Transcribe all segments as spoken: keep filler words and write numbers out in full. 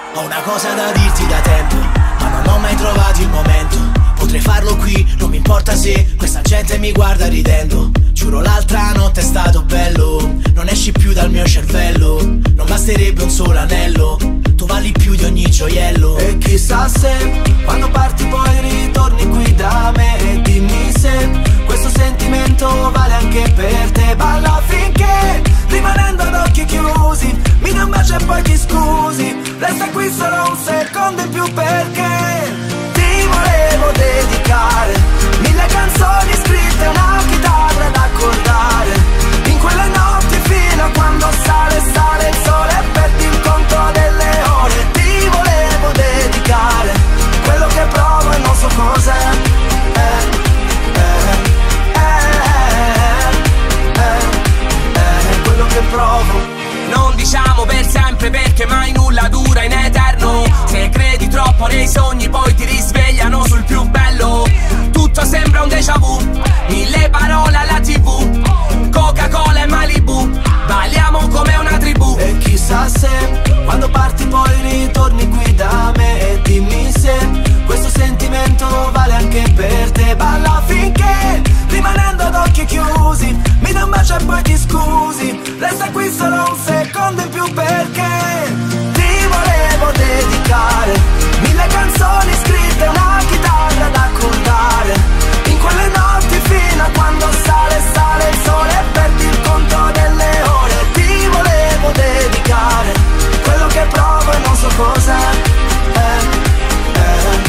Ho una cosa da dirti da tempo, ma non ho mai trovato il momento. Potrei farlo qui, non mi importa se questa gente mi guarda ridendo. Giuro l'altra notte è stato bello, non esci più dal mio cervello. Non basterebbe un solo anello, tu vali più di ogni gioiello. E chissà se quando parti poi ritorni qui da me. E dimmi se questo sentimento vale anche per te. Balla finché, rimanendo ad occhi chiusi, mi dai un bacio e poi ti scusi. Resta qui solo un secondo in più perché ti volevo dedicare mille canzoni scritte, una chitarra da accordare. In quelle notti fino a quando sale, sale il sole e perdi il conto delle ore. Ti volevo dedicare quello che provo e non so cos'è. eh, eh, eh, eh, eh, quello che provo. Non diciamo per sempre perché mai nulla dura in eterno. Se credi troppo nei sogni poi ti risvegliano sul più bello. Tutto sembra un déjà vu, mille parole alla tv, Coca-Cola e Malibu, balliamo come una tribù. E chissà se quando parti poi ritorni qui da me. E dimmi se questo sentimento vale anche per te. Balla finché, rimanendo ad occhi chiusi, mi dai un bacio e poi ti scusi. Resta qui solo un secondo in più perché ti volevo dedicare mille canzoni scritte, una chitarra da accordare. In quelle notti fino a quando sale, sale il sole e perdi il conto delle ore. Ti volevo dedicare quello che provo e non so cos'è. eh, eh,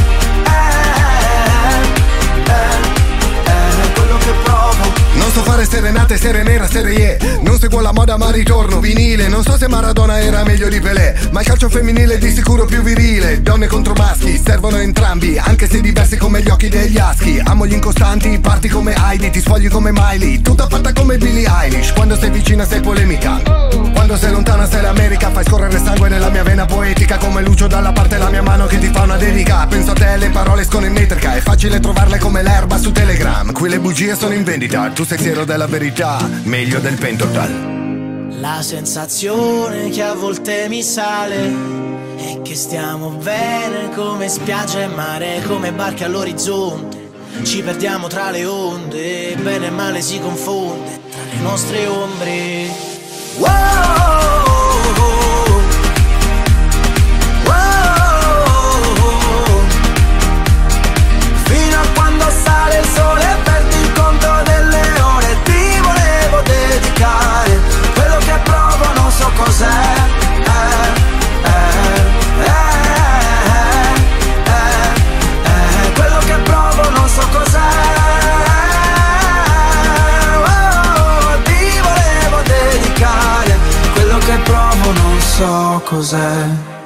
eh, eh, eh, quello che provo. Non so fare serenate, serie nera, serie yeah. Non seguo la moda ma ritorno vinile. Non so se Maradona era meglio di Pelé, ma il calcio femminile è di sicuro più virile. Donne contro maschi, servono entrambi, anche se diversi come gli occhi degli aschi. Amo gli incostanti, parti come Heidi, ti sfogli come Miley, tutta fatta come Billie Eilish. Quando sei vicina sei polemica, quando sei lontana sei l'America. Fai scorrere sangue nella mia vena poetica, come Lucio dalla parte la mia mano che ti fa una dedica. Penso a te, le parole escono in metrica, è facile trovarle come l'erba su Telegram. Qui le bugie sono in vendita, tu sei fiero della verità, meglio del pentotal. La sensazione che a volte mi sale è che stiamo bene come spiaggia e mare, come barche all'orizzonte. Ci perdiamo tra le onde, bene e male si confonde tra le nostre ombre. Wow! Sale il sole e perdi il conto delle ore. Ti volevo dedicare quello che provo, non so cos'è. eh, eh, eh, eh, eh, quello che provo non so cos'è. Oh, ti volevo dedicare quello che provo, non so cos'è.